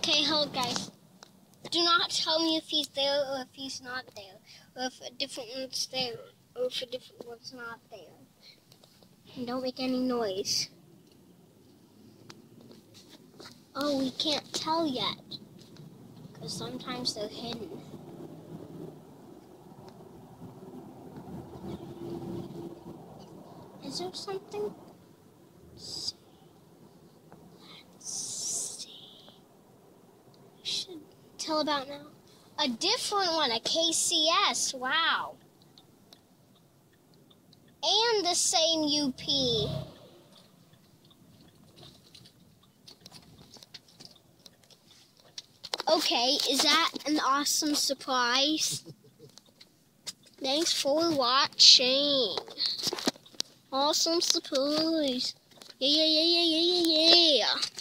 Okay, hold, guys. Do not tell me if he's there or if he's not there, or if a different one's there, or if a different one's not there. And don't make any noise. Oh, we can't tell yet, because sometimes they're hidden. Is there something? Let's see. I should tell about now. A different one, a KCS. Wow. And the same UP. Okay, is that an awesome surprise? Thanks for watching. Awesome surprise. Yeah.